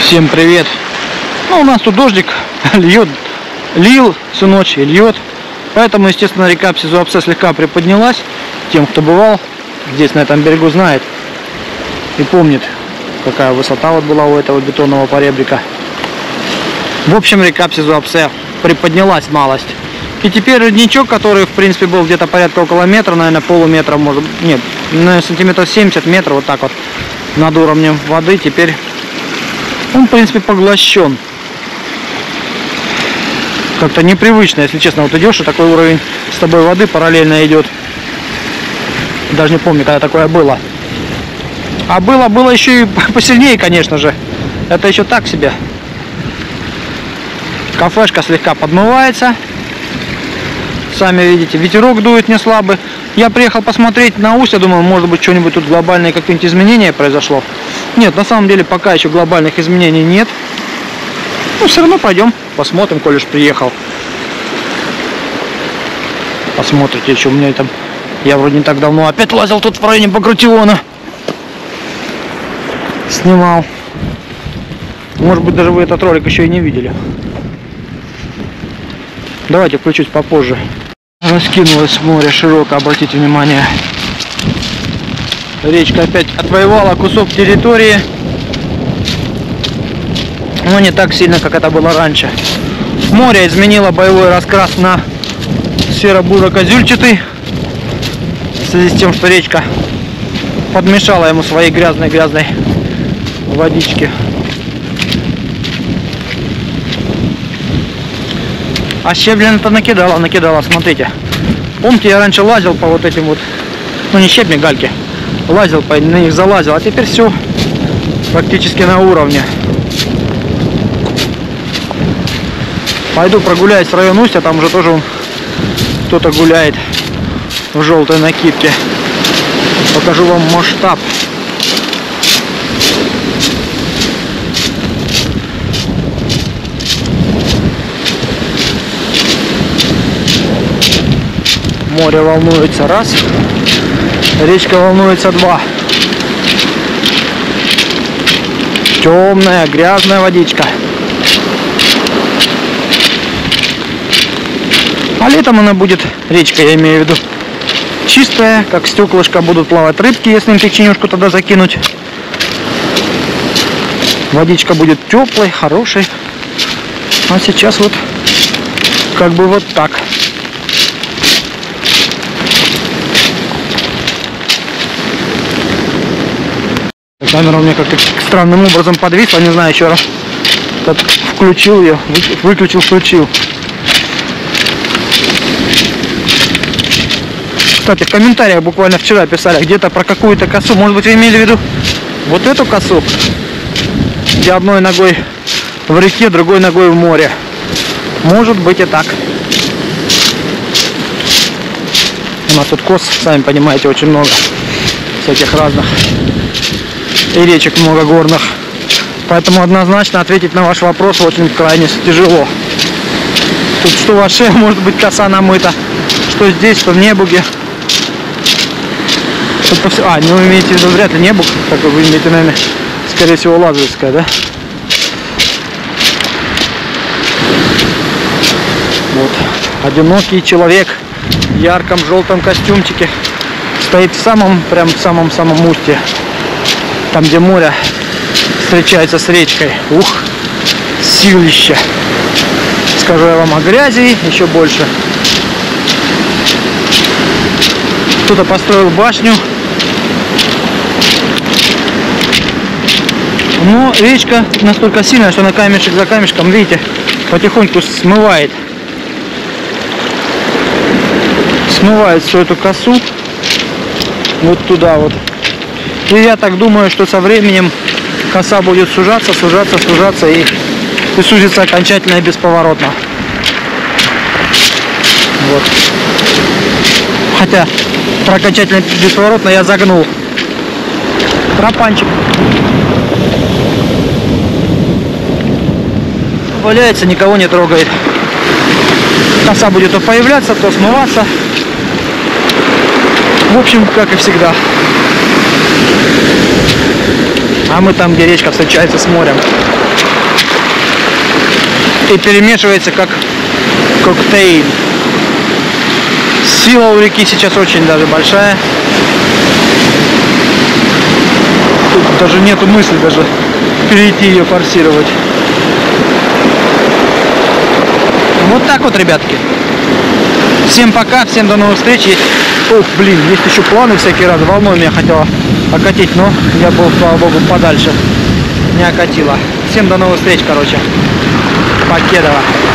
Всем привет! Ну, у нас тут дождик лил всю ночь и льет. Поэтому, естественно, река Псизуапсе слегка приподнялась. Тем, кто бывал здесь, на этом берегу, знает и помнит, какая высота вот была у этого бетонного поребрика. В общем, река Псизуапсе приподнялась малость. И теперь родничок, который, в принципе, был где-то порядка около метра, наверное, полуметра, может, нет, наверное, сантиметров 70 метров, вот так вот, над уровнем воды, теперь он, в принципе, поглощен. Как-то непривычно, если честно. Вот идешь, и такой уровень с тобой воды параллельно идет. Даже не помню, когда такое было. А было еще и посильнее, конечно же. Это еще так себе. Кафешка слегка подмывается. Сами видите, ветерок дует не слабый. Я приехал посмотреть на устье, думаю, может быть, что-нибудь тут глобальное, какие-нибудь изменения произошло. Нет, на самом деле пока еще глобальных изменений нет. Но все равно пойдем, посмотрим, коль уж приехал. Посмотрите, что у меня там. Я вроде не так давно опять лазил тут в районе Багратиона. Снимал. Может быть, даже вы этот ролик еще и не видели. Давайте включусь попозже. Раскинулось море широко, обратите внимание. Речка опять отвоевала кусок территории. Но не так сильно, как это было раньше. Море изменило боевой раскрас на серо-буро-козюльчатый. В связи с тем, что речка подмешала ему своей грязной водички. А щебня-то накидала, смотрите. Помните, я раньше лазил по вот этим вот, ну не щебни, гальки, лазил, на них залазил, а теперь все практически на уровне. Пойду прогуляюсь в район устья, там уже тоже кто-то гуляет в желтой накидке. Покажу вам масштаб. Море волнуется раз, речка волнуется два. Темная, грязная водичка. А летом она будет, речка я имею в виду, чистая, как стеклышко, будут плавать рыбки, если им печенюшку тогда закинуть. Водичка будет теплой, хорошей. А сейчас вот как бы вот так. Камера у меня как-то странным образом подвисла, не знаю, еще раз включил ее, выключил, включил. Кстати, в комментариях буквально вчера писали где-то про какую-то косу. Может быть, вы имели в виду вот эту косу, где одной ногой в реке, другой ногой в море. Может быть и так. У нас тут кос, сами понимаете, очень много всяких разных. И речек много горных. Поэтому однозначно ответить на ваш вопрос очень крайне тяжело. Тут что в Аше может быть коса намыта, что здесь, что в Небуге. Не вы имеете в виду вряд ли Небуг, как вы имеете, наверное, скорее всего, Лазаревская, да? Вот. Одинокий человек в ярком желтом костюмчике стоит в самом устье. Там, где море встречается с речкой. Ух, силище. Скажу я вам, о грязи еще больше. Кто-то построил башню. Но речка настолько сильная, что на камешек за камешком, видите, потихоньку смывает. Смывает всю эту косу. Вот туда вот. И я так думаю, что со временем коса будет сужаться и сузится окончательно и бесповоротно. Вот. Хотя про окончательно и бесповоротно я загнул. Тропанчик. Валяется, никого не трогает. Коса будет то появляться, то смываться. В общем, как и всегда. А мы там, где речка встречается с морем. и перемешивается как коктейль. Сила у реки сейчас очень даже большая. Тут даже нету мысли даже перейти ее форсировать. Вот так вот, ребятки. Всем пока, всем до новых встреч. Ох, блин, есть еще планы всякие разы. Волной меня хотела окатить, но я был, слава богу, подальше. Не окатила. Всем до новых встреч, короче. Покедова.